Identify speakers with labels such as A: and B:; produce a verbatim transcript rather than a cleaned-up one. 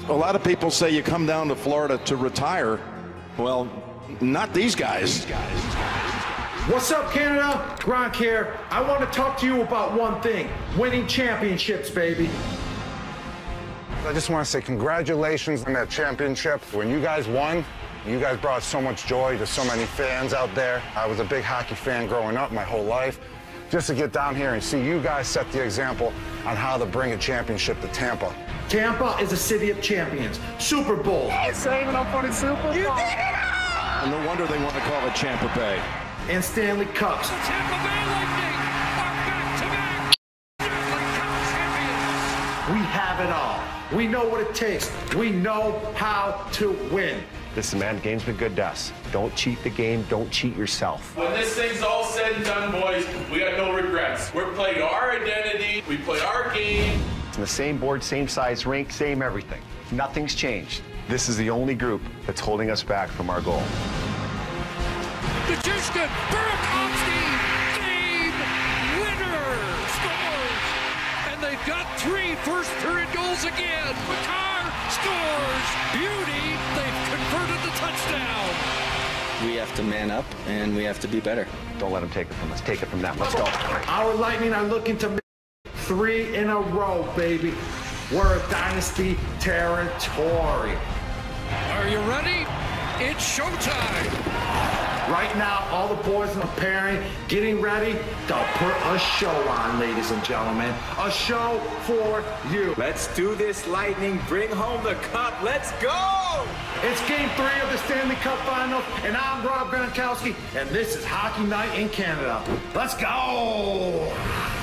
A: A lot of people say you come down to Florida to retire. Well, not these guys.
B: What's up, Canada? Gronk here. I want to talk to you about one thing. Winning championships, baby.
C: I just want to say congratulations on that championship. When you guys won, you guys brought so much joy to so many fans out there. I was a big hockey fan growing up my whole life. Just to get down here and see you guys set the example on how to bring a championship to Tampa.
B: Tampa is a city of champions. Super Bowl.
C: Saving up for the Super Bowl.
B: You did it all!
A: And no wonder they want to call it Tampa Bay.
B: And Stanley Cups.
D: The Tampa Bay Lightning are back-to-back Stanley Cup champions.
B: We have it all. We know what it takes. We know how to win.
E: Listen, man, the game's been good to us. Don't cheat the game. Don't cheat yourself.
F: When this thing's all said and done, boys, we got no regrets. We're playing our identity. We play our game.
E: It's the same board, same size rink, same everything. Nothing's changed. This is the only group that's holding us back from our goal.
D: Nichushkin, Burakovsky, game winner, scores. And they've got three first-period goals again. Makar scores. Beauty, they've converted the touchdown.
G: We have to man up, and we have to be better.
E: Don't let them take it from us. Take it from them. Let's go.
B: Our Lightning are looking to make three in a row, baby. We're a dynasty territory.
D: Are you ready? It's showtime.
B: Right now, all the boys in the pairing getting ready to put a show on, ladies and gentlemen. A show for you.
H: Let's do this, Lightning. Bring home the cup. Let's go!
B: It's game three of the Stanley Cup Final, and I'm Rob Gronkowski, and this is Hockey Night in Canada. Let's go!